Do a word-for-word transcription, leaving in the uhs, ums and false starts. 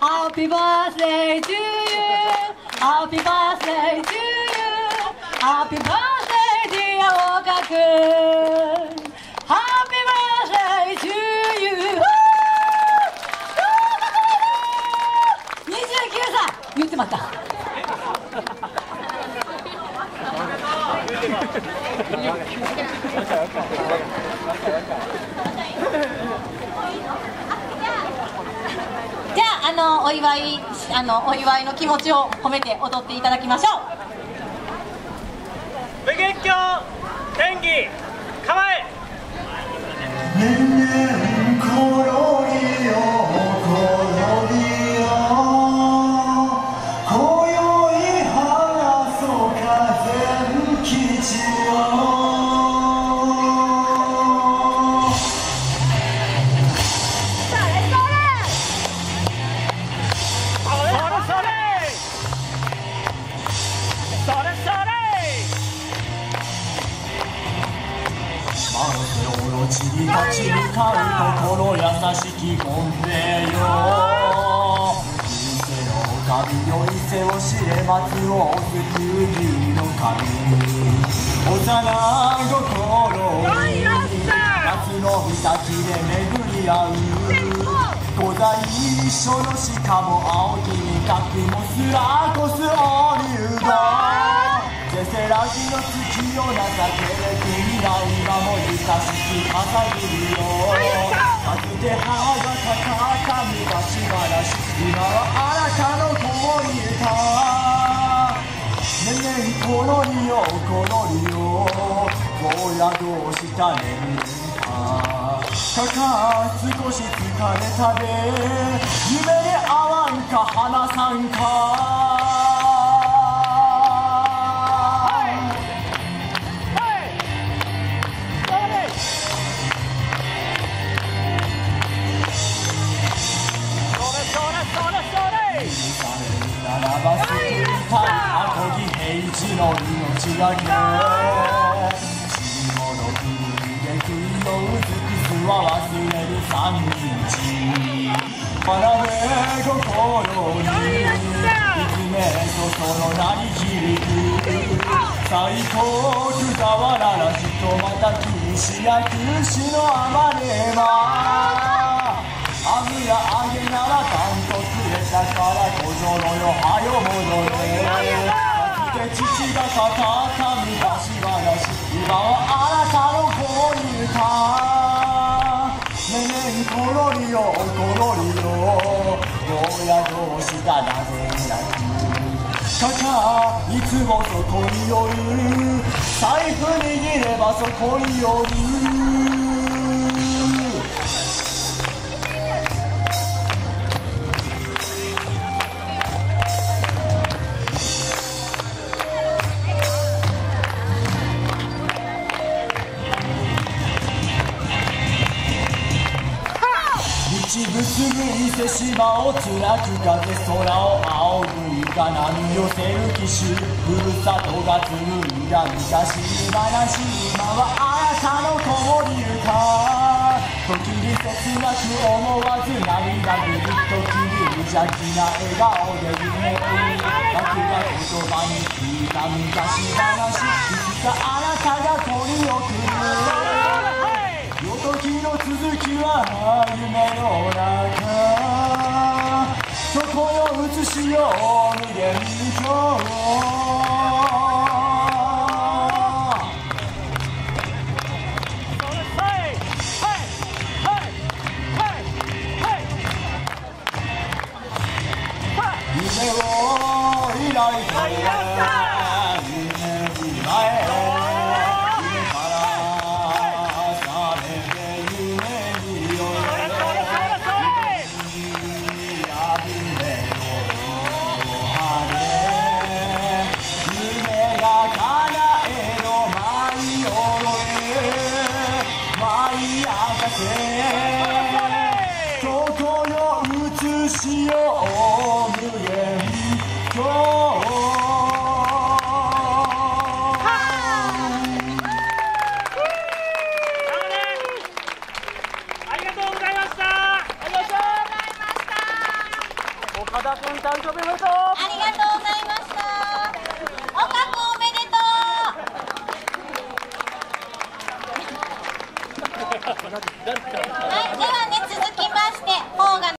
Happy birthday to you. Happy birthday to you. Happy birthday dear 岡くん。Happy birthday to you. にじゅうきゅうさい言ってまった。じゃあ、あのお祝いあのお祝いの気持ちを込めて踊っていただきましょう。 無月経天気構え。 年々ころりよころりよ今宵花そう風吉よちり立ち向かう心優しき本命よ人生の神よ伊勢を知れ松を救う竜の神幼心に夏の岬で巡り合う御在所のしかも青き味覚もすらこすお竜道せせらぎの月を情けれて未来はもゆかしき朝霧よかつて母がかかった昔話今はあなたの子守歌ねんねんころりよころりよ親同士たねんねんかかか少し疲れたで夢で会わんか話さんかアコギ平地の命がけ死もの国で杭の美しさは忘れる三日学べ心に見つめとその名に響く最高くざわららしとまた禁止や休止のあまねば油揚げならたんとくれたから小僧のよはよ戻れかつて父が語った昔話今はあなたの子に歌ねねんころりよころりよ親同士がなぜなくかかいつもそこに寄る財布握ればそこに寄る口ぶすぐ伊勢志摩をつらく風空を仰ぐゆか波寄せる騎手ふるさとが紡いだ昔話今はあなたの子守歌時に切なく思わず涙ぐる時に無邪気な笑顔で夢を僕が言葉に聞いた昔話いつかあなたが取り送る夜時の続きは夢の中そこよ映しよ無限鏡夢を抱いて夢に前そこよ映しよ無限鏡ありがとうございました。ありがとうございました。 岡田君誕生日おめでとう。 ありがとうございました。岡君おめでとう。はい、ではね、続きまして、邦画